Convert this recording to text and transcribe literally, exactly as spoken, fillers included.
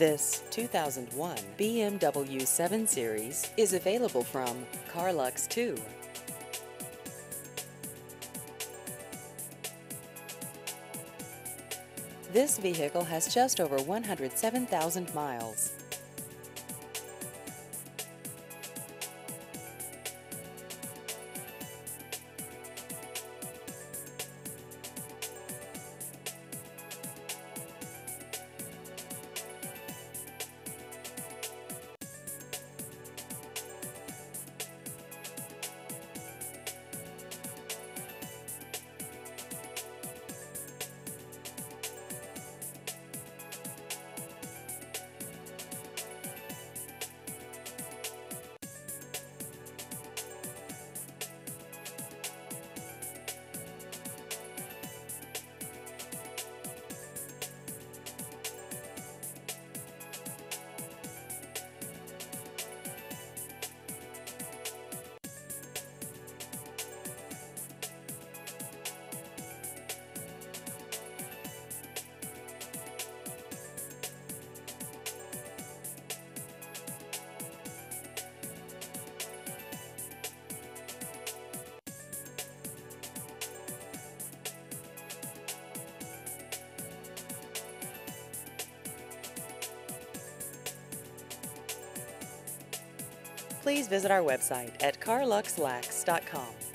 This two thousand one B M W seven Series is available from Carlux two. This vehicle has just over one hundred seven thousand miles. Please visit our website at carlux lax dot com.